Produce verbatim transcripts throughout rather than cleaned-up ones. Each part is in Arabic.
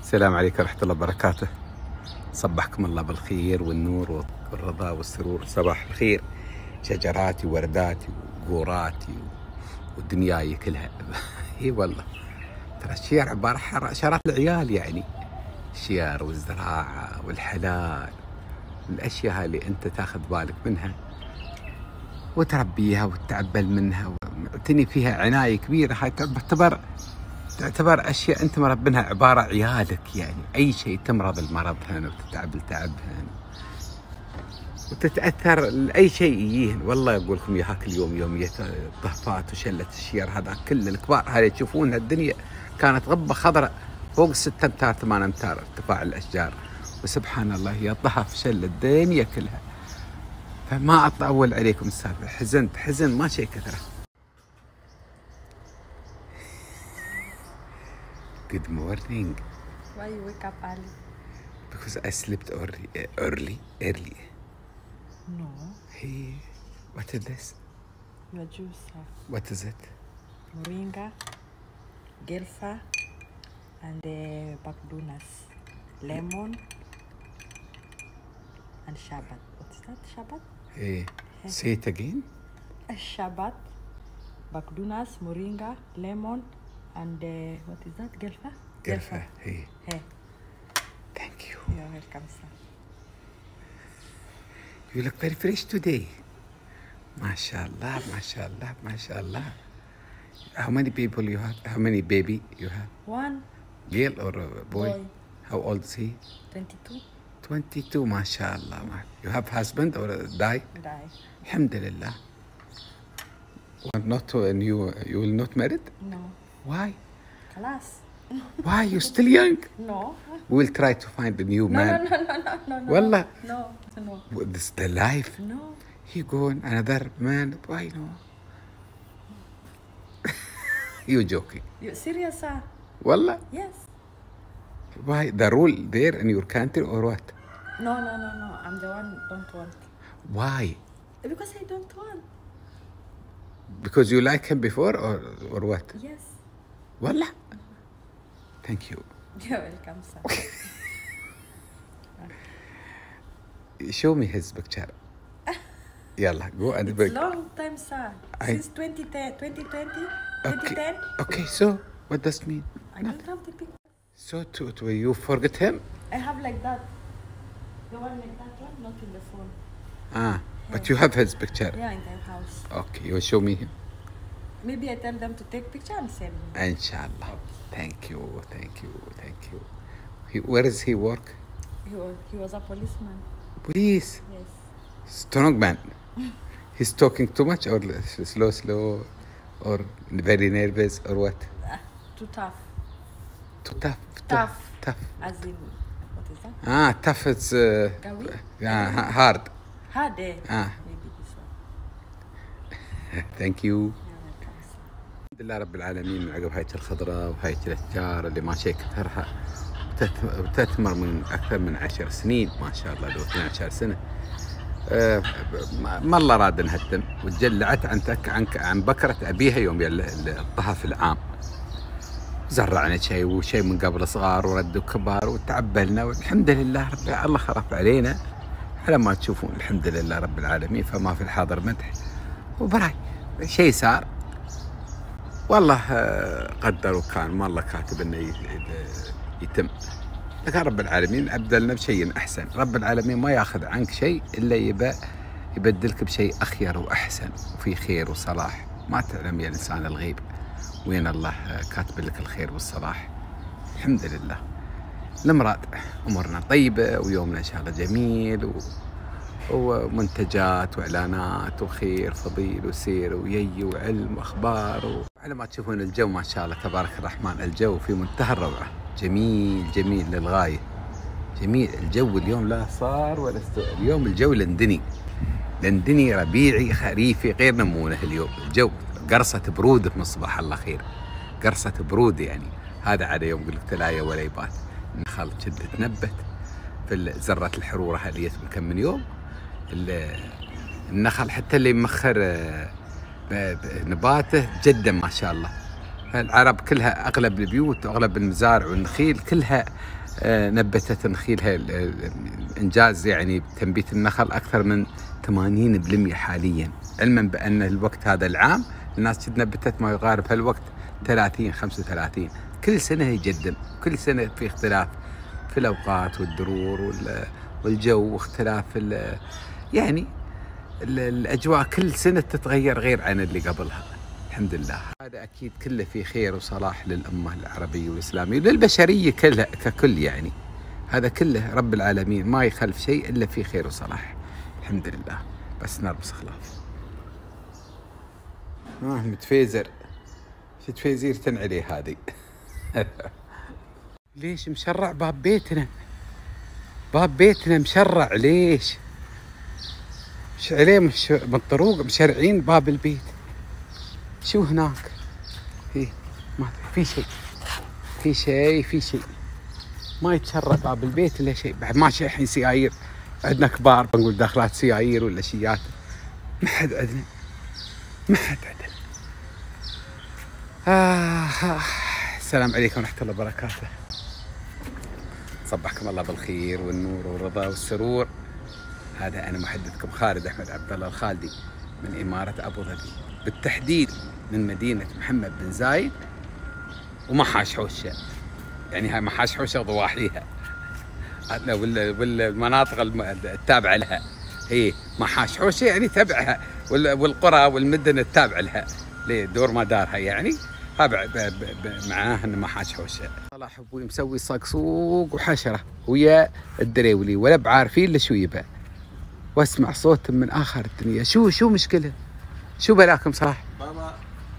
السلام عليكم ورحمة الله وبركاته. صبحكم الله بالخير والنور والرضا والسرور. صباح الخير شجراتي وورداتي وقوراتي ودنياي كلها. اي والله ترى الشيار عبارة عن شارات العيال، يعني الشيار والزراعة والحلال، الأشياء اللي أنت تاخذ بالك منها وتربيها وتتعبل منها وتني فيها عناية كبيرة. هاي تعتبر تعتبر أشياء أنت مربينها عبارة عيالك، يعني أي شيء تمرض المرضهن وتتعب التعبهن وتتأثر لأي شيء يجيهن. والله أقول لكم يا هاك اليوم يومية الضهفات وشلة الشير هذا كل الكبار هذه تشوفونها الدنيا كانت غبة خضراء فوق ستة أمتار ثمان أمتار ارتفاع الأشجار، وسبحان الله هي الضهف شل الدنيا كلها. فما أطول عليكم السالفة، حزنت حزن ما شيء كثره. Good morning. Why you wake up early? Because I slept early. Early? Early. No. Hey, what is this? Your juice. Huh? What is it? Moringa, gelfa, and uh, bakdunas, lemon, and shabat. What is that? Shabat? Hey, say it again. Shabat, bakdunas, moringa, lemon, and uh, what is that? Gelfa? Gelfa. Hey. Hey. Thank you. You're welcome, sir. You look very fresh today. MashaAllah, MashaAllah, MashaAllah. How many people you have? How many baby you have? One. Girl or a boy? Boy. How old is he? Twenty-two. Twenty-two, MashaAllah. You have husband or a die? Die. Alhamdulillah. Well, not and you you will not married? No. Why? Class. Why? You're still young. No. We'll try to find a new No, man. no, no, no, no, no, no. Wallah. No, no. Well, this is the life. No. He go on another man. Why no? You joking? You serious, sir? Wallah. Yes. Why? The rule there in your country or what? No, no, no, no. I'm the one don't want. Why? Because I don't want. Because you like him before or or what? Yes. Wallah. Thank you. You're welcome, sir. Show me his picture. Yalla, go and It's long time, sir. I- Since twenty ten, twenty twenty, twenty ten. Okay. Okay. So what does it mean? I don't have the picture. So to, to you forget him? I have like that. The one like that one, not in the phone. Ah, but you have his picture. Yeah, in the house. Okay, you will show me him. Maybe I tell them to take picture and send me. Inshallah. Thank you, thank you, thank you. He, where does he work? He was, he was a policeman. Police. Yes. Strong man. He's talking too much or slow, slow, or very nervous or what? Uh, too tough. Too tough. Tough. Tough. As in, what is that? Ah, tough. It's uh, Gawi? yeah, ha- hard. Hard, eh? Ah. Maybe this one. Thank you. You're welcome, sir. الحمد لله رب العالمين من عقب هاي الخضراء وهاي الاشجار اللي ما شيء كثرها وتث- وتثمر من اكثر من عشر سنين ما شاء الله، لو اثنتي عشرة سنه. أه ما ما الله راد نهدم، وتجلعت عن تك عن عن بكره ابيها يوم يل- الطهف العام. زرعنا شيء وشيء من قبل صغار وردوا كبار وتعبلنا، والحمد لله رب الله خرف علينا على ما تشوفون. الحمد لله رب العالمين، فما في الحاضر مدح. وبراي شيء صار والله قدر وكان، ما الله كاتب انه يتم. لكن رب العالمين ابدلنا بشيء احسن. رب العالمين ما ياخذ عنك شيء الا يبى يبدلك بشيء اخير واحسن وفي خير وصلاح. ما تعلم يا انسان الغيب وين الله كاتب لك الخير والصلاح. الحمد لله. المراد امورنا طيبه ويومنا ان شاء الله جميل و... ومنتجات واعلانات وخير فضيل وسير ويي وعلم واخبار و... على ما تشوفون الجو ما شاء الله تبارك الرحمن، الجو في منتهى الروعه، جميل جميل للغايه. جميل الجو اليوم، لا صار ولا استوى. اليوم الجو لندني لندني ربيعي خريفي غير نمونه. اليوم الجو قرصه برود من صباح الله خير، قرصه برود يعني. هذا عاد يوم قلت تلايا ولا يبات. النخل شد تنبت في ذره الحروره هذه من كم من يوم. النخل حتى اللي مخر نباته جدا ما شاء الله. فالعرب كلها اغلب البيوت واغلب المزارع والنخيل كلها نبتت نخيلها إنجاز يعني تنبيت النخل أكثر من ثمانين بالمئة حاليا، علما بأن الوقت هذا العام الناس نبتت ما يقارب هالوقت ثلاثين خمسة وثلاثين. كل سنة يجدم، كل سنة في اختلاف في الأوقات والدرور والجو واختلاف يعني الأجواء، كل سنة تتغير غير عن اللي قبلها. الحمد لله هذا أكيد كله في خير وصلاح للأمة العربية والإسلامية وللبشرية كلها ككل، يعني هذا كله رب العالمين ما يخلف شيء إلا في خير وصلاح. الحمد لله. بس نربس خلاف آه متفيزر شو تفيزير تنعلي هذه ليش مشرع باب بيتنا؟ باب بيتنا مشرع ليش؟ مش عليه مش من الطرق مشرعين باب البيت. شو هناك؟ في ما في شيء، في شيء في شيء ما يتشرع باب البيت الا شيء. بعد ماشي الحين سيايير، عندنا كبار بنقول داخلات سيايير ولا شيات، ما حد عندنا، ما حد عندنا. آه آه. السلام عليكم ورحمة الله وبركاته. صبحكم الله بالخير والنور والرضا والسرور. هذا أنا محدثكم خالد أحمد عبد الله الخالدي من إمارة أبو ظبي، بالتحديد من مدينة محمد بن زايد ومحاش حوشة. يعني هاي محاش حوشة ضواحيها ولا والمناطق التابعة لها، هي محاش حوشة يعني تبعها، والقرى والمدن التابعة لها لدور مدارها، يعني تابع معاه انه محاش حوشة. صلاح ابوي مسوي صقصوق وحشرة ويا الدريولي ولا بعارفين لشو يبى، واسمع صوت من اخر الدنيا. شو شو مشكلة؟ شو بلاكم صلاح؟ بابا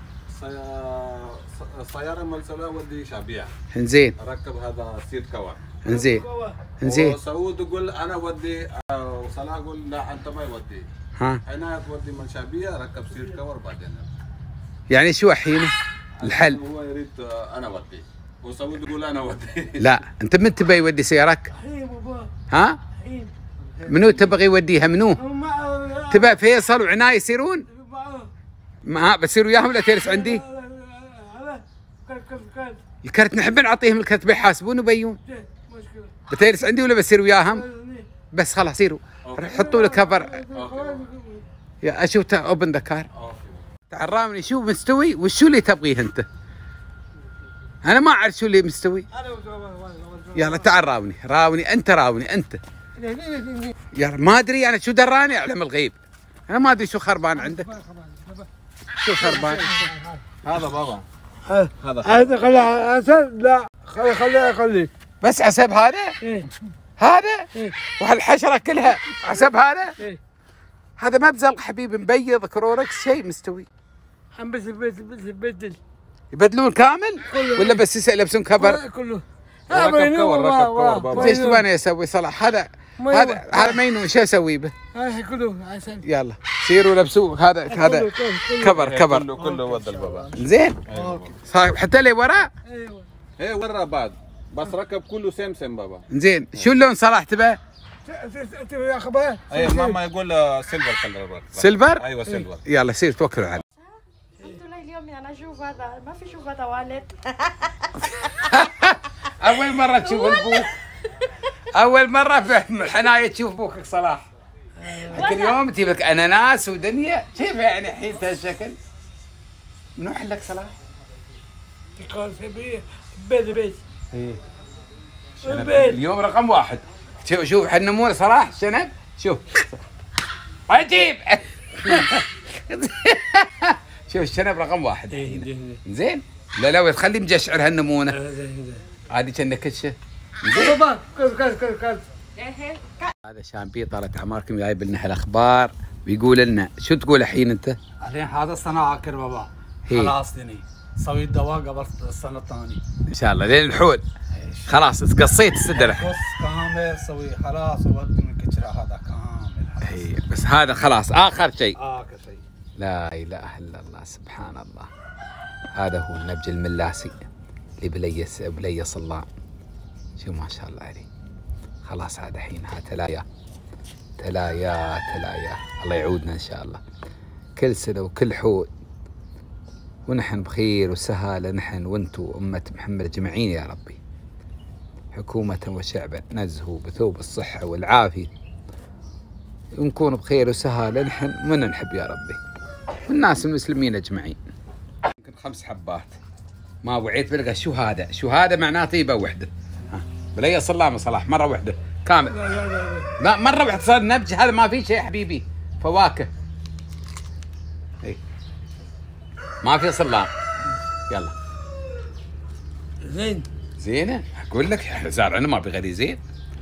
سيارة ملسلة ودي شعبية. انزين. ركب هذا سيت كور. انزين. انزين. وسعود يقول انا ودي، وصلاح يقول لا انت ما يودي. ها. عناية تودي من شعبية ركب سيت كور بعدين. يعني شو الحين الحل؟ هو يريد انا ودي، وسعود يقول انا ودي. لا انت من تبي يودي سيارك؟ ها؟ منو تبغي يوديها منو؟ تبع فيصل وعناية يصيرون؟ ما بصير وياهم ولا تجلس عندي؟ الكرت نحب نعطيهم الكرت بيحاسبون وبيون. بتجلس عندي ولا بصير وياهم؟ بس خلاص سيروا حطوا له كفر. يا اشوف اوبن ذا كار. تعرفني شو مستوي وشو اللي تبغيه انت؟ انا ما اعرف شو اللي مستوي. يلا تعال راوني راوني انت راوني انت. يا ما ادري انا شو دراني اعلم الغيب. انا ما ادري شو خربان عندك. شو خربان؟ هذا بابا. هذا هذا خليه عسل. لا خليه خليه خليه بس عسب هذا؟ ايه هذا؟ ايه وهالحشره كلها عسب هذا؟ ايه هذا ما بزلق حبيبي مبيض كروركس شيء مستوي. هم بس بس بس يبدل يبدلون كامل؟ كله. ولا بس يلبسون كفر؟ كله. ركب كور ركب كور بابا. ايش تبغاني اسوي صلاح؟ هذا هذا هذا مينو شو اسوي به؟ هاي كله عسل. يلا سيروا لبسوه هذا هذا كفر كفر كله كله ودى البابا. زين؟ صاحب حتى اللي وراه؟ ايوه ايه ورا بعد بس ركب كله سيم سيم بابا. زين شو اللون صلاح تبى؟ انت يا خبر. اي ماما يقول سيلفر كلر. سيلفر؟ ايوه سيلفر. يلا سير توكلوا عليه. الحمد لله اليوم انا اشوف هذا ما في شوف هذا والد. اول مره تشوف ابوك، اول مره في حنايه تشوف ابوك صلاح. كل يوم تجيب لك اناناس ودنيا، كيف يعني الحين بهالشكل؟ منو حلك صلاح؟ تقول في بيت بيت. ايه البيت. اليوم رقم واحد. شوف شوف حنمون صلاح شنب شوف عجيب. شوف الشنب رقم واحد. زين لا لا تخلي مجشعر هالنمونه هذه كأنها كشه. بابا كل كل كل كل. هذا شامبي طالت عماركم جايب لنا هالاخبار ويقول لنا شو تقول الحين انت؟ الحين هذا السنة عاكر بابا. خلاص دني سويت دواء قبل السنة الثانية. ان شاء الله لين الحول خلاص تقصيت السدره. قص كامل سوي خلاص وودي من كشرة هذا كامل. اي بس هذا خلاص اخر شيء. اخر شيء. لا اله الا الله سبحان الله. هذا هو النبج الملاسي اللي بليس بلي صلام. شو ما شاء الله عليه. خلاص هذا الحين ها تلايا تلايا تلايا. الله يعودنا ان شاء الله كل سنه وكل حول ونحن بخير وسهاله نحن وانتو امه محمد اجمعين يا ربي. حكومة وشعبا نزهو بثوب الصحة والعافية، ونكون بخير وسهالة نحن من نحب يا ربي، والناس المسلمين أجمعين. يمكن خمس حبات ما وعيت بلقى شو هذا، شو هذا معناته يبقى وحدة. ها بلي صلامة صلاح مرة وحدة كامل. لا مرة واحدة صار نبج، هذا ما في شيء حبيبي، فواكه. اي ما في صلام. يلا زين زينة اقول لك احنا زارعنا ما بغير زين.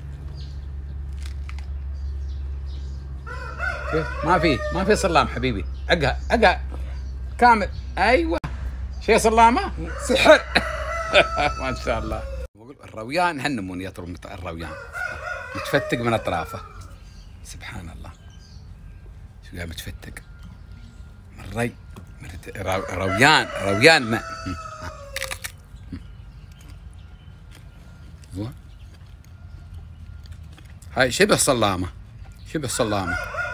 ما في ما في صلام حبيبي، عقها عقها كامل. ايوه شيء صلامة سحر. ما شاء الله. الرويان هنمون يطرم الرويان متفتق من اطرافه. سبحان الله شو قاعد متفتق من ري رويان رويان ما. هاي شبه صلامة، شبه صلامة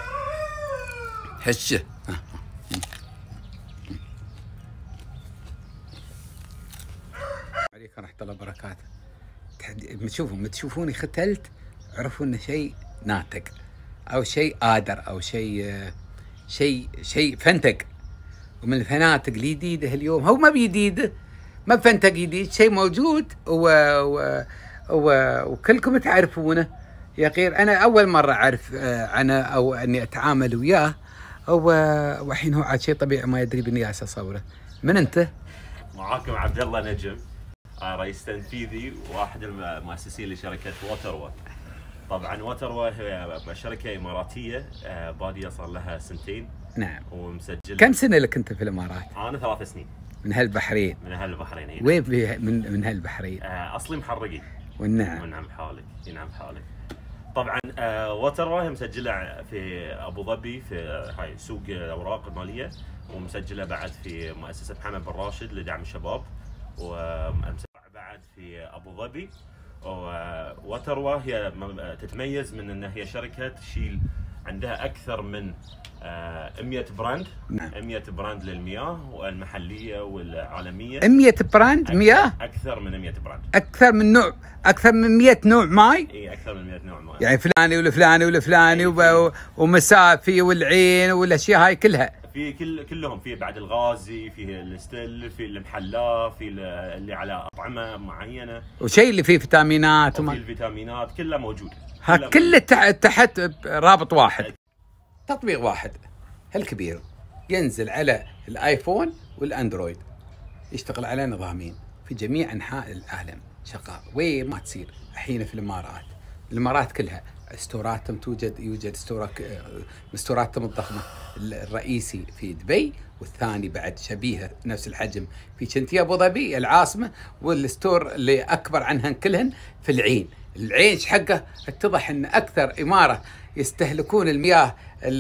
هشه. عليكم ورحمة الله وبركاته. تشوفوا تشوفوني ختلت عرفوا انه شيء ناتج او شيء قادر او شيء شيء شيء فنتق، ومن الفناتق الجديده اليوم هو ما بيديده ما بفنتق جديد، شيء موجود و... و... و... وكلكم تعرفونه يا غير. انا اول مره اعرف عنه او اني اتعامل وياه، والحين هو عاد شيء طبيعي ما يدري بني اصوره. من انت؟ معاكم عبد الله نجم، رئيس تنفيذي واحد المؤسسين لشركه ووتروا. طبعا ووتروا هي شركه اماراتيه باديه صار لها سنتين. نعم. ومسجله. كم سنه لك انت في الامارات؟ انا ثلاث سنين. من هالبحرين؟ من هالبحرين. وين من من هالبحرين؟ اصلي محرقي. والنعم. ونعم حالك، ينعم حالك. طبعا ووتروا هي مسجله في ابو ظبي في هاي سوق الاوراق الماليه، ومسجله بعد في مؤسسه محمد بن راشد لدعم الشباب، ومسجله بعد في ابو ظبي. ووتروا هي تتميز من ان هي شركه تشيل عندها اكثر من مئة براند. مئة براند للمياه والمحليه والعالميه. مئة براند مياه؟ اكثر من مئة براند. اكثر من نوع، اكثر من مئة نوع ماي؟ اي اكثر من مئة نوع ماي. يعني فلاني والفلاني والفلاني وب... ومسافي والعين والاشياء هاي كلها. في كل كلهم، في بعد الغازي، في الستيل، في المحلاه، في اللي على اطعمه معينه، وشيء اللي فيه فيتامينات وما... الفيتامينات كلها موجوده. ها كله تحت رابط واحد، تطبيق واحد هالكبير ينزل على الايفون والاندرويد، يشتغل على نظامين في جميع انحاء العالم شغال. وين ما تصير الحين في الامارات، الامارات كلها ستوراتهم توجد، يوجد ستورات ستوراتهم الضخمه، الرئيسي في دبي والثاني بعد شبيهه نفس الحجم في شنتي ابو ظبي العاصمه، والستور اللي اكبر عنهن كلهن في العين. العين ايش حقه؟ اتضح ان اكثر اماره يستهلكون المياه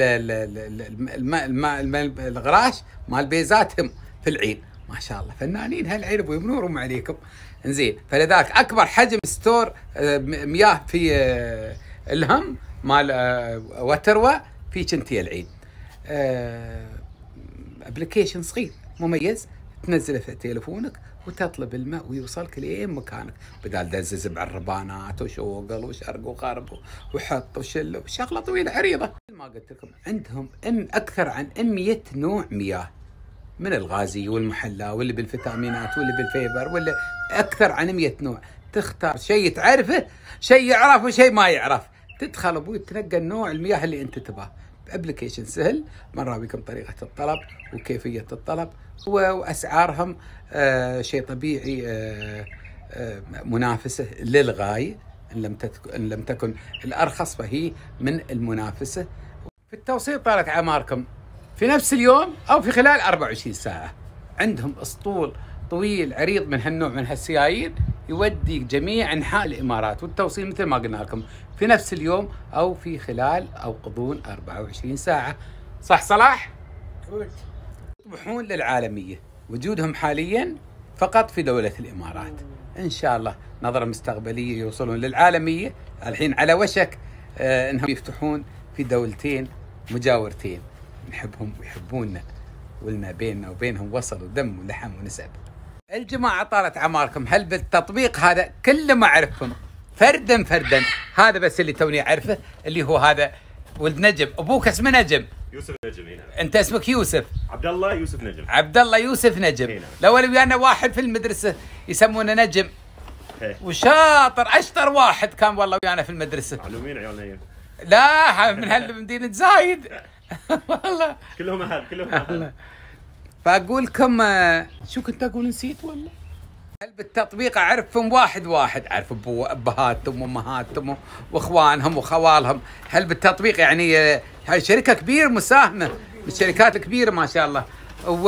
الماء الماء الغراش مال بيزاتهم في العين. ما شاء الله فنانين هالعين ابو يمنورهم عليكم. انزين فلذلك اكبر حجم ستور مياه في الهم مال ووتروا في شنتي العين. ابلكيشن صغير مميز تنزله في تليفونك وتطلب الماء ويوصلك لين مكانك، بدال دزز بعربانات وشوقل وشرق وغرب وحط وشل وشغله طويله عريضه. ما قلت لكم عندهم ام اكثر عن مئة نوع مياه، من الغازي والمحلى واللي بالفيتامينات واللي بالفيبر واللي اكثر عن مئة نوع. تختار شيء تعرفه، شيء يعرف وشيء ما يعرف، تدخل ابوي تنقى النوع المياه اللي انت تباه. بابلكيشن سهل مراويكم طريقه الطلب وكيفيه الطلب واسعارهم آه شيء طبيعي آه آه منافسه للغايه، ان لم ان لم تكن الارخص فهي من المنافسه. في التوصيل طالت اعماركم في نفس اليوم او في خلال أربعة وعشرين ساعه. عندهم اسطول طويل عريض من هالنوع من هالسيايير يودي جميع انحاء الامارات، والتوصيل مثل ما قلنا لكم في نفس اليوم او في خلال او غضون أربعة وعشرين ساعه. صح صلاح؟ يطمحون للعالميه، وجودهم حاليا فقط في دوله الامارات. ان شاء الله نظره مستقبليه يوصلون للعالميه. الحين على وشك آه انهم يفتحون في دولتين مجاورتين، نحبهم ويحبوننا، ولنا بيننا وبينهم وصل ودم ولحم ونسب. الجماعه طالت اعماركم، هل بالتطبيق هذا كل ما اعرفهم فردا فردا. هذا بس اللي توني اعرفه، اللي هو هذا ولد نجم. ابوك اسمه نجم؟ يوسف نجم. هنا انت اسمك يوسف؟ عبد الله يوسف نجم. عبد الله يوسف نجم. هنا. لو اللي ويانا واحد في المدرسه يسمونه نجم، هي. وشاطر اشطر واحد كان والله ويانا في المدرسه. معلومين عيال نايم. لا من هالمدينه زايد والله كلهم اهل كلهم اهل. فاقول لكم شو كنت اقول، نسيت والله. هل بالتطبيق اعرفهم واحد واحد، اعرف ابو ابهاتهم وامهاتهم واخوانهم وخوالهم. هل بالتطبيق يعني هاي شركه كبيره مساهمه من الشركات الكبيره ما شاء الله. و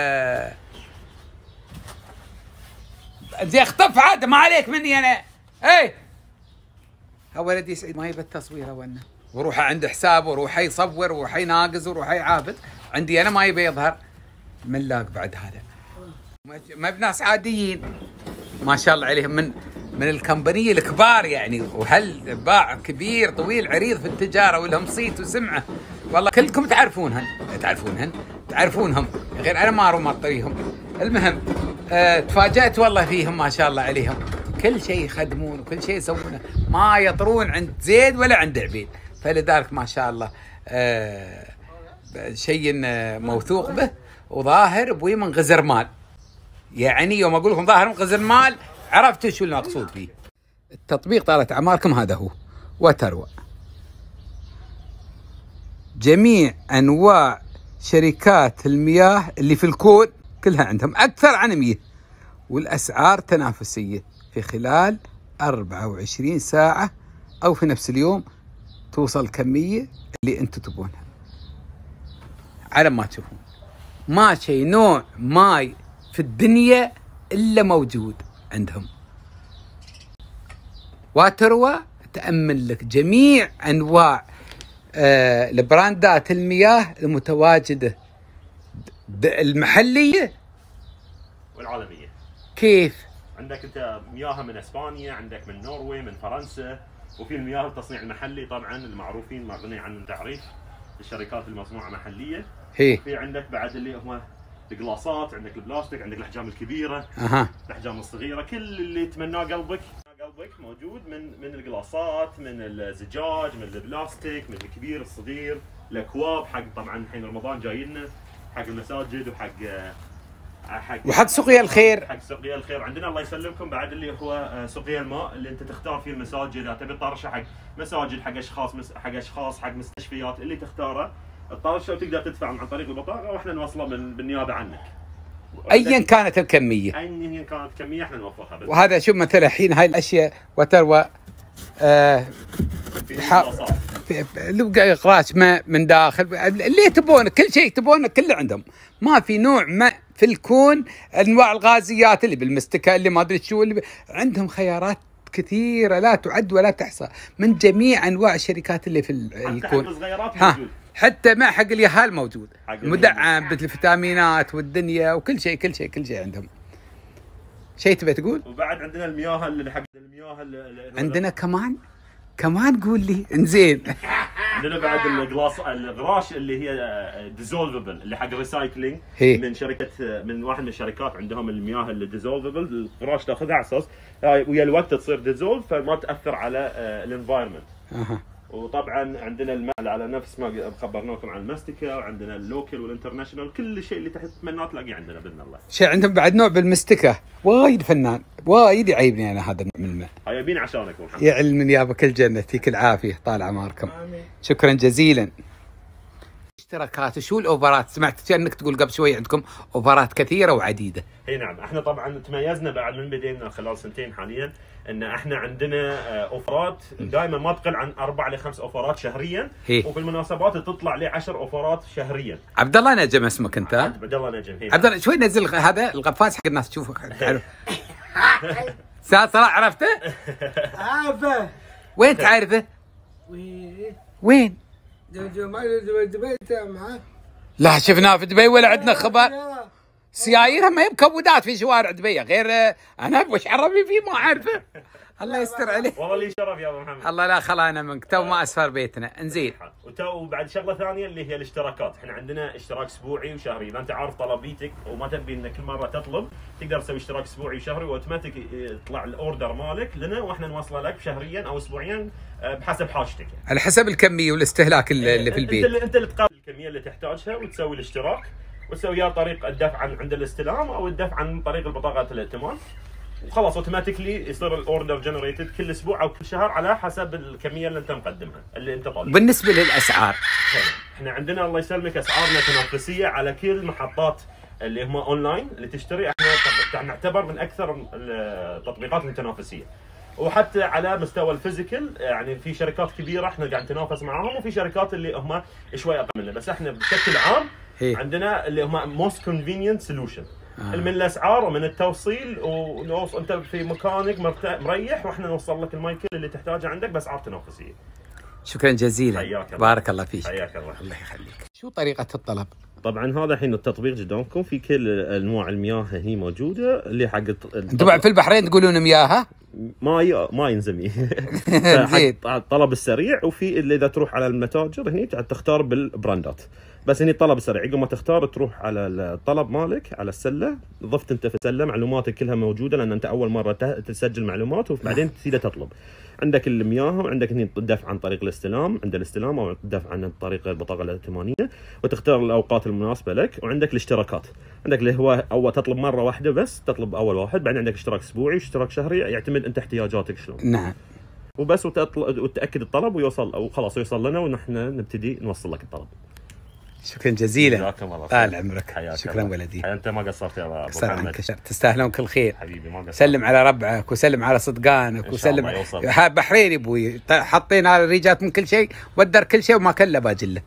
زي اختف عاد ما عليك مني انا. اي ها ولدي سعيد ما يبى التصوير ونا، وروح عنده حساب وروح يصور وروح يناقز وروح يعابد. عندي انا ما يبي يظهر ملاق بعد. هذا ما بناس عاديين ما شاء الله عليهم، من من الكمبانيه الكبار يعني، وهل باع كبير طويل عريض في التجاره ولهم صيت وسمعه والله. كلكم تعرفونهن تعرفونهن تعرفونهم، غير انا ما اروح اطريهم. المهم أه تفاجأت والله فيهم ما شاء الله عليهم، كل شيء يخدمون وكل شيء يسوونه، ما يطرون عند زيد ولا عند عبيد. فلذلك ما شاء الله أه شيء موثوق به وظاهر بوي من غزر مال. يعني يوم اقول لكم ظاهر من غزر مال عرفتوا شو المقصود فيه. التطبيق طالت اعماركم هذا هو وتروى. جميع انواع شركات المياه اللي في الكون كلها عندهم اكثر عن مية، والاسعار تنافسيه في خلال أربعة وعشرين ساعه او في نفس اليوم توصل كميه اللي انتم تبونها على ما تشوفون. ما شيء نوع ماي في الدنيا الا موجود عندهم. وتروى تأمن لك جميع انواع آه البراندات المياه المتواجده المحليه والعالميه. كيف؟ عندك انت مياه من اسبانيا، عندك من نرويج، من فرنسا، وفي المياه التصنيع المحلي طبعا المعروفين ما غني عن التعريف، الشركات المصنوعه محليه. هي في عندك بعد اللي هو القلاصات، عندك البلاستيك، عندك الاحجام الكبيره، اها الاحجام الصغيره، كل اللي يتمناه قلبك قلبك موجود من من القلاصات، من الزجاج، من البلاستيك، من الكبير الصغير، الاكواب حق طبعا الحين رمضان جاي لنا، حق المساجد وحق حق وحق سقيا الخير. حق سقيا الخير عندنا الله يسلمكم بعد اللي هو سقيا الماء اللي انت تختار فيه المساجد، اذا تبي طرشه حق مساجد، حق اشخاص حق اشخاص حق مستشفيات، اللي تختاره الطرشه وتقدر تدفع عن طريق البطاقه واحنا نوصله من بالنيابه عنك. ايا كانت الكميه. ايا كانت الكميه احنا نوفرها. وهذا شوف مثلا الحين هاي الاشياء وتروى آه في قراش ماء من داخل اللي تبونه، كل شيء تبونه كله عندهم. ما في نوع ماء في الكون، انواع الغازيات اللي بالمستكه اللي ما ادري شو اللي ب... عندهم خيارات كثيره لا تعد ولا تحصى من جميع انواع الشركات اللي في الكون. ها حتى ماء حق اليهال موجود مدعم بالفيتامينات والدنيا وكل شيء كل شيء كل شيء عندهم. شيء تبي تقول؟ وبعد عندنا المياه اللي حق المياه اللي عندنا كمان كمان قول لي. انزين عندنا بعد الجلاس الغراش اللي هي ديزولفبل اللي حق الريسايكلينج من شركه من واحد من الشركات عندهم المياه اللي ديزولفبل. الغراش تاخذها على اساس ويا الوقت تصير ديزولف فما تاثر على الانفايرمنت. اها وطبعا عندنا الماء على نفس ما خبرناكم عن المستكه، وعندنا اللوكل والانترناشونال، كل شيء اللي تحت تتمناه تلاقيه عندنا باذن الله. شيء عندهم بعد نوع بالمستكه وايد فنان، وايد يعيبني انا هذا من الماء. يبين عشانك محمد. يعلم يا بك الجنه يعطيك العافيه طال عمركم. امين. شكرا جزيلا. اشتراكات شو الاوفرات؟ سمعت انك تقول قبل شوي عندكم اوفرات كثيره وعديده. اي نعم، احنا طبعا تميزنا بعد من بدينا خلال سنتين حاليا ان احنا عندنا اوفرات دائما ما تقل عن اربع لخمس اوفرات شهريا. هي. وفي المناسبات تطلع لي عشر اوفرات شهريا. عبد الله نجم اسمك انت؟ عبد الله نجم. هي. عبد الله شوي نزل هذا القفاز حق الناس تشوفك حلو. استاذ صلاح عرفته؟ عارفه. وين تعرفه؟ وين؟ دبي دبي معاه. لا شفناه في دبي ولا عندنا خبر. سياييرها ما هي بكبودات في شوارع دبي غير انا وش عربي فيه ما اعرفه. الله يستر عليه. والله لي شرف يا ابو محمد. الله لا خلانا منك تو ما اسفر بيتنا. انزين وتو بعد شغله ثانيه اللي هي الاشتراكات، احنا عندنا اشتراك اسبوعي وشهري، اذا انت عارف طلبيتك وما تبي انك كل مره تطلب تقدر تسوي اشتراك اسبوعي وشهري واوتوماتيك يطلع الاوردر مالك لنا واحنا نوصله لك شهريا او اسبوعيا بحسب حاجتك يعني. على حسب الكميه والاستهلاك اللي في البيت. انت اللي انت اللي تقابل الكميه اللي تحتاجها وتسوي الاشتراك وتسوي يا طريق الدفع عن عند الاستلام او الدفع عن طريق البطاقه الائتمان، وخلاص اوتوماتيكلي يصير الاوردر جنريتد كل اسبوع او كل شهر على حسب الكميه اللي انت مقدمها اللي انت طالبها. بالنسبه للاسعار احنا عندنا الله يسلمك اسعارنا تنافسيه على كل محطات اللي هم اونلاين اللي تشتري، احنا نعتبر من اكثر التطبيقات المتنافسيه، وحتى على مستوى الفيزيكال يعني في شركات كبيره احنا قاعد نتنافس معاهم وفي شركات اللي هم شوي اقل منا، بس احنا بشكل عام هي. عندنا اللي هم موست كونفينينت سولوشن من الاسعار ومن التوصيل، ونوصل انت في مكانك مريح واحنا نوصل لك المايكل اللي تحتاجه عندك باسعار تنافسيه. شكرا جزيلا. حياك الله. بارك الله فيك. حياك الله. الله يخليك. شو طريقه الطلب؟ طبعا هذا الحين التطبيق قدامكم في كل انواع المياه هني موجوده اللي حق انتم بعد في البحرين تقولون مياه؟ ماي ماي نسميه. الطلب السريع، وفي اللي اذا تروح على المتاجر هني تختار بالبراندات، بس هني الطلب السريع عقب ما تختار تروح على الطلب مالك على السله، ضفت انت في السله معلوماتك كلها موجوده لان انت اول مره تسجل معلومات وبعدين تبدا تطلب. عندك المياه وعندك هني الدفع عن طريق الاستلام عند الاستلام او الدفع عن طريق البطاقه الائتمانيه، وتختار الاوقات المناسبه لك، وعندك الاشتراكات عندك اللي هو اول تطلب مره واحده بس تطلب اول واحد، بعدين عندك اشتراك اسبوعي واشتراك شهري يعتمد انت احتياجاتك شلون. نعم. وبس وتاكد الطلب ويوصل او خلاص يوصل لنا ونحن نبتدي نوصل لك الطلب. شكرا جزيلا. جزاكم الله طال عمرك. شكرا الله. ولدي. انت ما قصرت يا ابو محمد. تستاهلون كل خير حبيبي. ما قصرت. سلم على ربعك وسلم على صدقانك وسلم ها بحرين ابوي حاطين على الريجات من كل شيء ودر كل شيء وما كله باجله.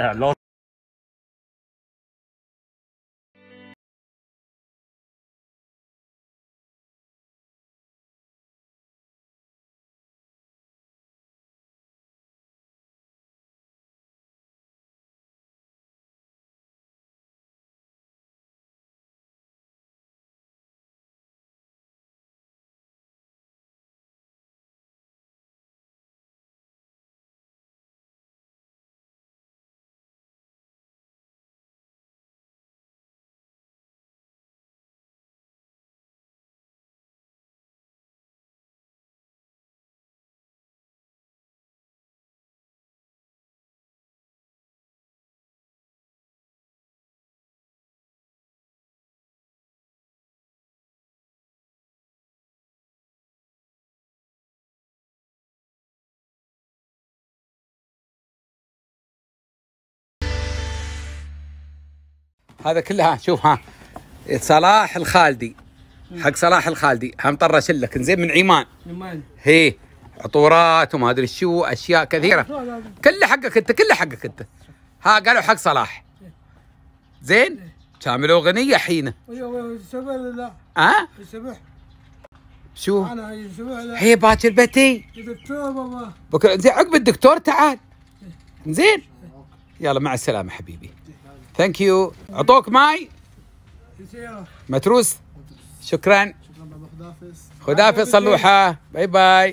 هذا كلها شوف ها صلاح الخالدي حق صلاح الخالدي هم طرش لك زين من عمان. عمان هي عطورات وما ادري شو اشياء كثيره كله حقك انت كله حقك انت. ها قالوا حق صلاح زين كاملوا اغنيه حينه. يسبح لا ها يسبح شو انا يسبح لا هي باكر بتي دكتور بابا بكره زين عقب الدكتور تعال زين. يلا مع السلامه حبيبي. ثانك يو. عطوك ماي متروس. شكرا. خدافظ صلوحه. باي باي.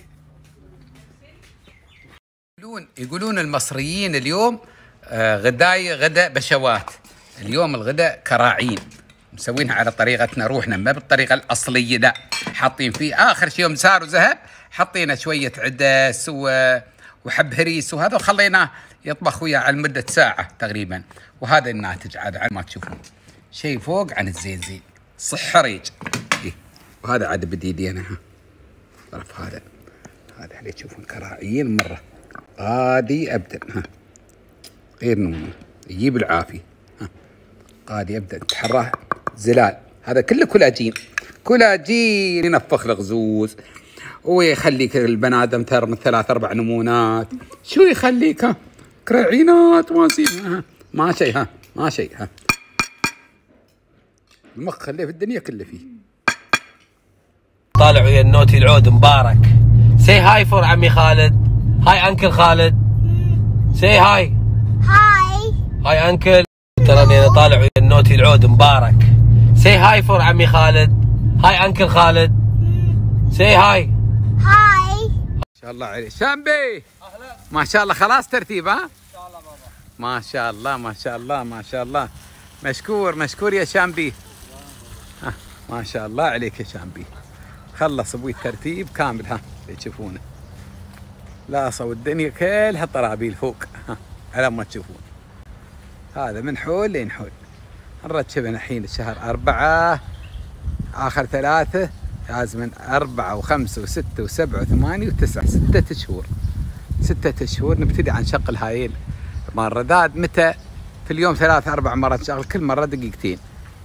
يقولون يقولون المصريين اليوم آه غداي غدا بشوات. اليوم الغداء كراعين مسوينها على طريقتنا روحنا ما بالطريقه الاصليه لا حاطين فيه اخر شيء يوم صار وذهب حطينا شويه عدس وحب هريس وهذا وخليناه يطبخ وياه على مده ساعه تقريبا. وهذا الناتج عاد على ما تشوفون شيء فوق عن الزين زين صح ريج. إيه. وهذا عاد بديدي انا ها طرف هذا هذا اللي تشوفون كراعيين مره قادي ابدا ها غير نوم يجيب العافيه ها قادي ابدا تحراه زلال. هذا كله كولاجين كولاجين ينفخ الغزوز ويخليك البنادم ترمي ثلاث اربع نمونات. شو يخليك ها كراعينات ما ها ما شيء ها ما شيء ها المخ خليه في الدنيا كله فيه. طالع ويا النوتي العود مبارك. سي هاي فور عمي خالد. هاي انكل خالد. سي هاي. هاي. هاي انكل. تراني انا طالع ويا النوتي العود مبارك. say hi for عمي خالد. هاي انكل خالد. say hi. ما شاء الله عليك شامبي. ما شاء الله خلاص ترتيب ها؟ ما شاء الله ما شاء الله ما شاء الله. مشكور مشكور يا شامبي. ها ما شاء الله عليك يا شامبي. خلص ابوي الترتيب كامل ها اللي تشوفونه. لا صو الدنيا كلها طرابيل فوق ها على ما تشوفون. هذا من حول لين حول. نرتبها الحين شهر أربعة آخر ثلاثة لازم من أربعة وخمسة وستة وسبعة وثمانية وتسعة ستة شهور. ستة شهور نبتدي عن شغل هاي الرداد. متى؟ في اليوم ثلاث أربع مرات شغل كل مرة دقيقتين.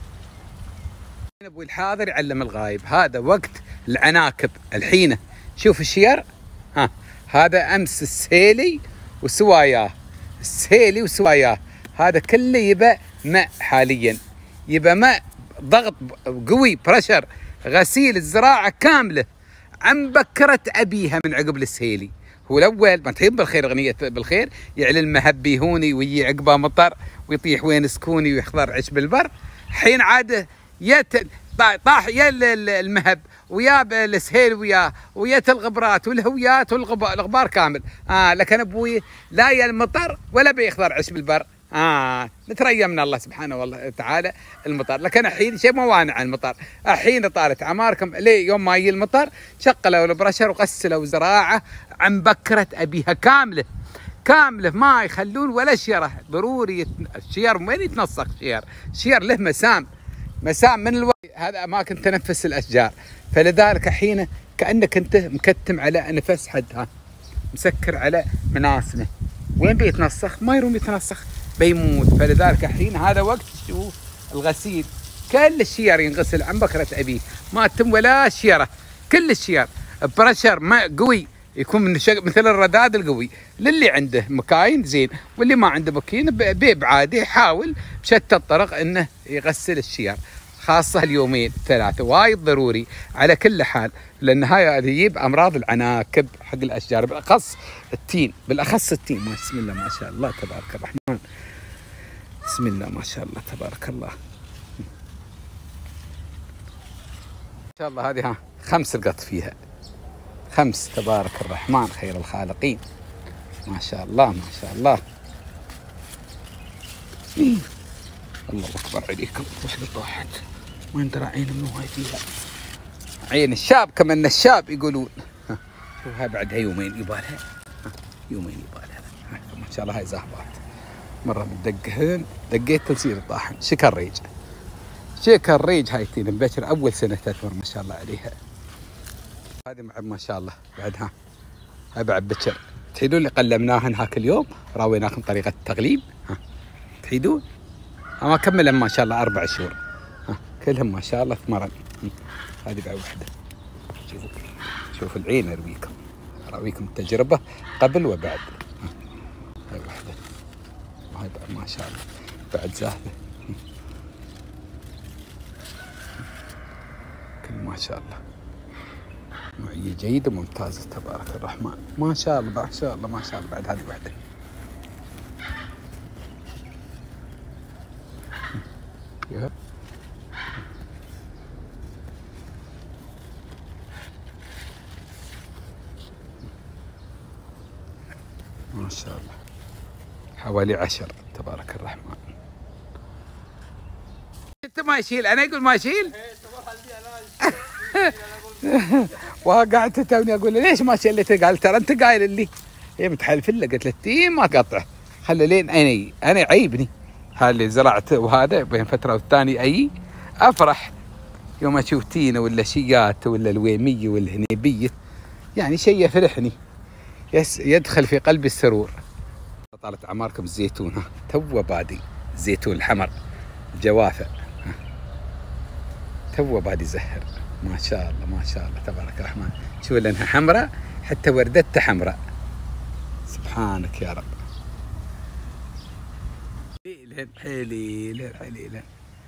أبوي الحاضر يعلم الغايب. هذا وقت العناكب الحين. شوف الشير ها هذا أمس السيلي وسواياه. السيلي وسواياه هذا كله يبى ماء حاليا. يبى ماء ضغط قوي برشر غسيل الزراعة كاملة عن بكرة أبيها من عقب السهيلي. هو الأول ما تحب بالخير غنية بالخير يعلن مهبي هوني ويجي عقبه مطر ويطيح وين سكوني ويحضر عش بالبر. حين عاده يت طاح يا المهب ويا السهيل وياه ويا الغبرات والهويات والغبار كامل. آه لكن أبوي لا يا المطر ولا بيخضر عش بالبر. آه نتريا من الله سبحانه وتعالى المطر. لكن الحين شيء موانع عن المطر. الحين طالت عماركم ليه يوم ما يجي المطر شقلوا البرشر وغسلوا زراعة عن بكرة أبيها كاملة كاملة ما يخلون ولا شيرة. ضروري الشير وين يتنسق شير. شير له مسام مسام من الوقت هذا أماكن تنفس الأشجار. فلذلك حين كأنك أنت مكتم على نفس حدها مسكر على مناسمه. وين بيتنسخ؟ ما يروم يتنسخ بيموت. فلذلك الحين هذا وقت شوف الغسيل كل الشير ينغسل عن بكرة أبيه ما تم ولا شيرة. كل الشير برشر ما قوي يكون من مثل الرداد القوي للي عنده مكاين زين واللي ما عنده مكين بإبعاده يحاول بشتى الطرق انه يغسل الشير خاصة اليومين ثلاثة وايد ضروري على كل حال. لأن هاي يجيب أمراض العناكب حق الأشجار بالأخص التين بالأخص التين. بسم الله ما شاء الله تبارك الرحمن. بسم الله ما شاء الله تبارك الله. ما شاء الله هذه ها خمس القط فيها خمس تبارك الرحمن خير الخالقين. ما شاء الله ما شاء الله. الله أكبر عليكم. وحدة طاحت وين ترى عين منو هاي فيها عين الشاب كمان الشاب يقولون. شوف هاي بعدها يومين يبالها يومين يبالها. ما شاء الله هاي زهبات مرة مدقهن دقيت تصير طاحن. شكر ريج شكر ريج هاي تين مبكر أول سنة تثمر ما شاء الله عليها. هذه مع ما شاء الله بعدها هاي بعد بكر. تحيدون اللي قلمناهن هاك اليوم راويناكم طريقة التغليب. ها تحيدون ما كمل ما شاء الله أربع شهور. ها كلهم ما شاء الله ثمرن. هذه بعد وحدة. شوفوا شوفوا العين أرويكم أرويكم التجربة قبل وبعد. هاي وحدة وهاي بعد ما شاء الله بعد زاهدة. كل ما شاء الله نوعية جيدة ممتازة تبارك الرحمن. ما شاء الله ما شاء الله ما شاء الله. بعد هذه وحدة ما شاء الله حوالي عشر تبارك الرحمن. انت ما يشيل انا يقول ما يشيل. وقعدت توني اقول له ليش ما شلته؟ قال ترى انت قايل لي هي متحلف له. قلت له تي ما تقطع خلي لين انا انا يعيبني هذا اللي زرعته وهذا بين فتره والثانيه اي افرح يوم اشوف تينه ولا شيات ولا الويميه والهنيبيه يعني شيء يفرحني يس يدخل في قلبي السرور. طالت اعماركم الزيتون ها تو بادي الزيتون الحمر جوافه تو بادي زهر ما شاء الله ما شاء الله تبارك الرحمن. شوف لانها حمراء حتى وردتها حمراء سبحانك يا رب. حليل حليل حليل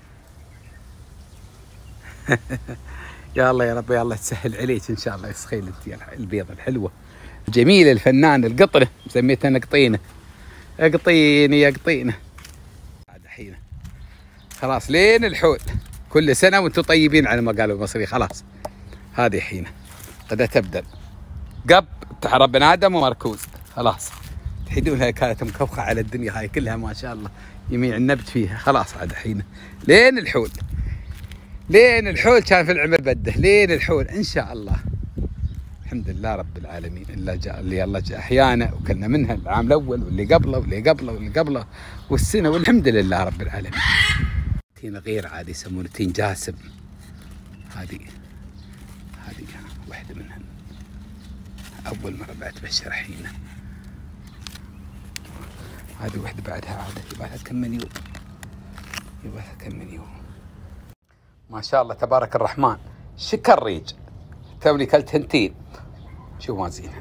يا الله يا رب يا الله تسهل عليك ان شاء الله. يسخيل انت البيضه الحلوه جميله الفنان القطنه سميتها انا قطينه قطينه يا قطينه. بعد حين خلاص لين الحول كل سنه وانتم طيبين على ما قالوا المصري. خلاص هذه حينه قد تبدل قب تحرى بني ادم ومركوز. خلاص تحيدونها كانت مكوخه على الدنيا هاي كلها ما شاء الله يميع النبت فيها. خلاص عاد حينه لين الحول، لين الحول كان في العمر بده، لين الحول ان شاء الله. الحمد لله رب العالمين الا جاء اللي الله جاء احيانا وكلنا منها العام الاول واللي قبله واللي قبله واللي قبله والسنه، والحمد لله رب العالمين. تين غير عادي يسمونه تين جاسم. هذه هذه واحده منها اول مره بعد بشر حينه. هذه واحده بعدها عاده يبغى لها كم من يوم، يبغى لها كم من يوم. ما شاء الله تبارك الرحمن. شكر ريج توني كلت هنتين. شو ما زينها.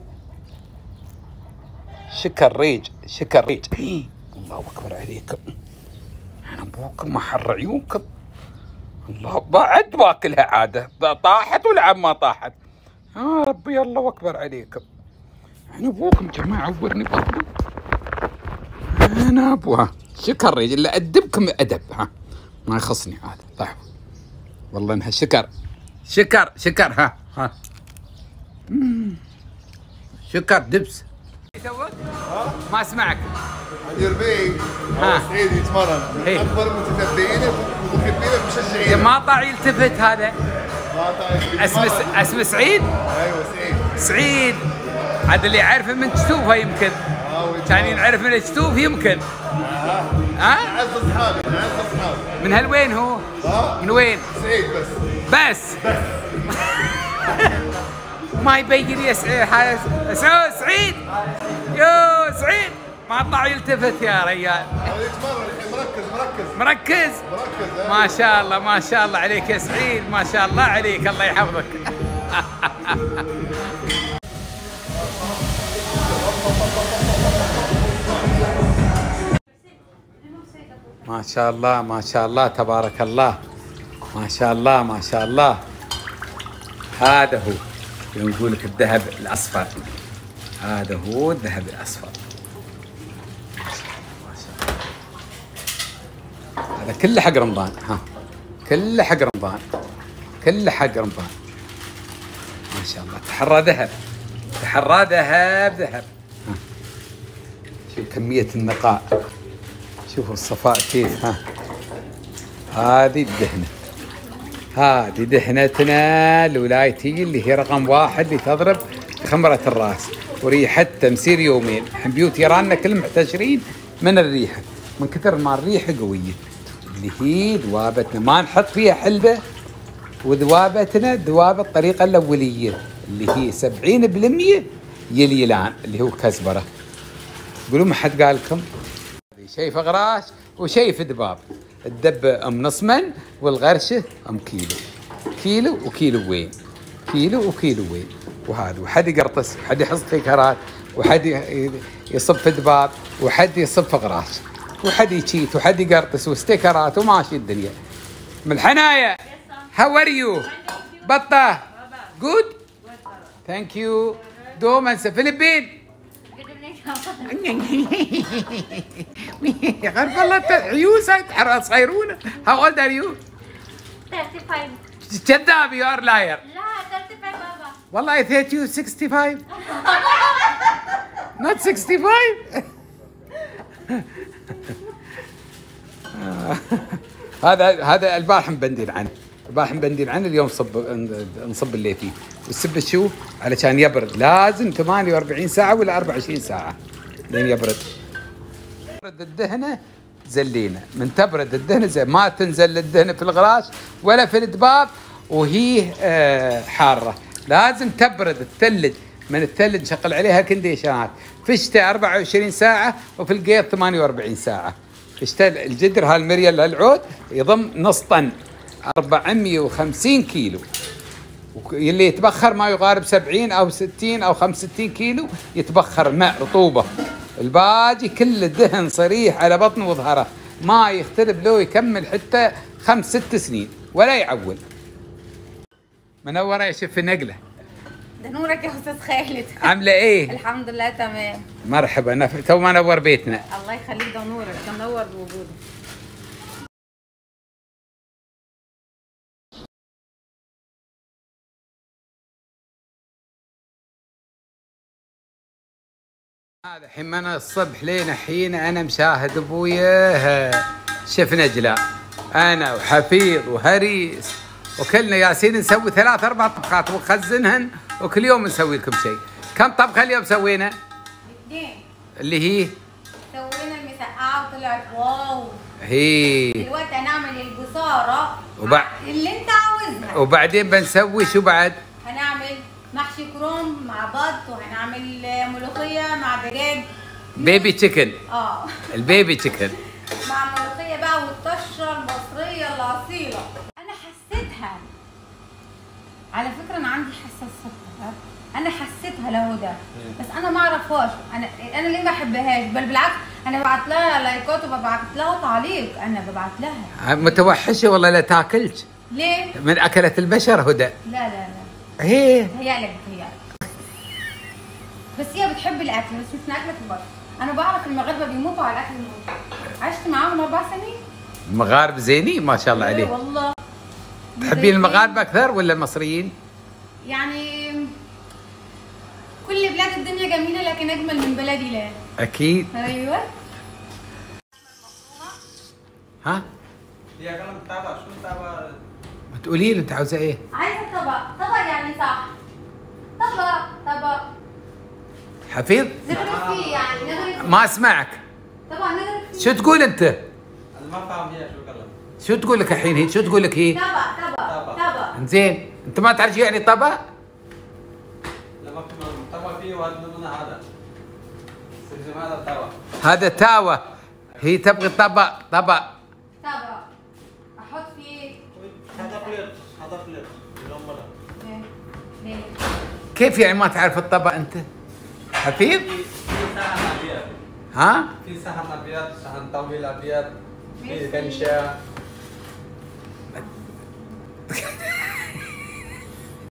شكر ريج شكر ريج. الله اكبر عليكم، انا ابوكم ما حر عيونكم. الله بعد باكلها عاده طاحت ولا ما طاحت. يا ربي الله اكبر عليكم. انا ابوكم كم عورني برضه. انا ابوها شكر ريج الا ادبكم ادب. ها ما يخصني هذا. طيب والله انها شكر شكر شكر. ها ها شكر دبس. ما اسمعك. يربيك ها. سعيد يتمرن من إيه. اكبر متتبعين ومحبين المشجعين. ما طاع يلتفت هذا. ما تعرف اسمه س... اسمه سعيد. ايوه سعيد. سعيد عاد اللي يعرفه من كتوفه يمكن. كان ينعرف من الكتوف يمكن. ها؟ اعز اصحابي اعز اصحابي. من هالوين هو؟ ها؟ من وين؟ سعيد بس. بس ما يبين يا سعيد. سعود سعيد يو سعيد ما طلع يلتفت يا ريال. يتمرن مركز مركز مركز مركز. ما شاء الله ما شاء الله عليك يا سعيد، ما شاء الله عليك، الله يحفظك. ما شاء الله ما شاء الله تبارك الله. ما شاء الله ما شاء الله. هذا هو نقول لك الذهب الاصفر. هذا هو الذهب الاصفر. ما شاء الله. هذا كله حق رمضان. ها كله حق رمضان، كله حق رمضان. ما شاء الله تحرى ذهب، تحرى ذهب ذهب. ها شوف كمية النقاء، شوفوا الصفاء كيف. ها هذه الدهنة، هذه دهنتنا الولايتية اللي هي رقم واحد اللي تضرب خمرة الراس وريحة تمسير يومين. بيوت ايراننا كلهم محتشرين من الريحة، من كثر ما الريحة قوية. اللي هي ذوابتنا ما نحط فيها حلبة، وذوابتنا ذواب الطريقة الأولية اللي هي سبعين بالمية يليلان اللي هو كزبرة. قولوا ما حد قال لكم شيء فغراش وشيء في دباب. الدب ام نص من والغرشه ام كيلو، كيلو وكيلو وين، كيلو وكيلو وين. وهذا وحد يقرطس وحد يحط في كرات وحد يصب في دباب وحد يصب في غراش وحد يشيت وحد يقرطس وستيكرات وماشي الدنيا. من الحنايا. هاو ار يو بطه؟ جود ثانك يو. دومنس فلبين. غرب الله عيوس هاي صغيرونه. هاو اولد ار يو؟ thirty-five. كذاب يو ار لاير. لا thirty-five بابا. والله I thought you sixty-five. not sixty-five. هذا هذا البارح مبندين عنه، البارح مبندين عنه، اليوم صب نصب اللي فيه. والسبه شو؟ علشان يبرد لازم ثمانية وأربعين ساعة ولا أربعة وعشرين ساعة لين يبرد. تبرد الدهنة زلينا، من تبرد الدهنة زي ما تنزل الدهنة في الغراش ولا في الدباب وهي آه حارة. لازم تبرد الثلج، من الثلج نشغل عليها كنديشنات. في الشتاء أربعة وعشرين ساعة وفي القيض ثمانية وأربعين ساعة. في الشتاء الجدر هالمريال العود يضم نص طن أربعمية وخمسين كيلو، اللي يتبخر ما يقارب سبعين أو ستين أو خمسة وستين كيلو يتبخر ماء رطوبة. الباقي كل دهن صريح على بطنه وظهره، ما يختلف لو يكمل حتى خمس ست سنين ولا يعول. منورة يا شف نقلة. ده نورك يا استاذ خالد. عاملة ايه؟ الحمد لله تمام. مرحبا. نف... تو ما نور بيتنا. الله يخليك، ده نورك، ده منور بوجودك. هذا الحين من الصبح لين الحين انا مشاهد ابويا شفنا جلاء انا وحفيظ وهريس وكلنا ياسين نسوي ثلاث اربع طبخات ونخزنهن وكل يوم نسوي لكم شيء. كم طبخه اليوم سوينا؟ اثنين. اللي هي؟ سوينا المسقعه وطلعت واو. هي دلوقتي هنعمل البصاره وبع... اللي انت عاوزها. وبعدين بنسوي شو بعد؟ هنعمل محشي كروم مع بط وهنعمل ملوخيه مع دجاج بيبي تشيكن. اه البيبي تشيكن مع ملوخيه بقى والطشه المصريه الاصيله. انا حسيتها على فكره، انا عندي حساسيه، انا حسيتها لهدى بس انا ما اعرفهاش. انا انا ليه ما بحبهاش؟ بل بالعكس انا ببعت لها لايكات وببعت لها تعليق، انا ببعت لها. متوحشه والله لا تاكلش. ليه؟ من اكلة البشر هدى. لا لا لا هي بتهيألك بتهيألك بس هي بتحب الاكل بس مش من اكلة البشر. انا بعرف المغاربه بيموتوا على الاكل المصري، عشت معاهم اربع سنين. المغاربه زينين ما شاء الله إيه عليهم. والله. تحبين المغاربه اكثر ولا المصريين؟ يعني كل بلاد الدنيا جميله لكن اجمل من بلدي لا. اكيد. ايوه. ها؟ هي كلام تابع شو تابع؟ ما تقولي لي انت عاوزه ايه؟ عايزه طبق، طبق يعني صح. طبق طبق حفيظ؟ نغرف فيه يعني نغرف. ما اسمعك. طبعا نغرف فيه. شو تقول انت؟ انا ما فاهم هي شو كلام. شو تقول لك الحين هي؟ شو تقول لك هي؟ طبق طبق طبق. زين، انت ما تعرف شو يعني طبق؟ لا ما في طبع فيه وهذا من هذا. سيدي هذا طبع. هذا تاوه. هي تبغي طبق طبق. طبق احط فيه. هذا بليت هذا بليت اليوم مرة. ليه؟ ليه؟ كيف يعني ما تعرف الطبق انت؟ حفيظ؟ في سهل ابيض. ها؟ في سهل ابيض، سهل طويل ابيض، في كنشه.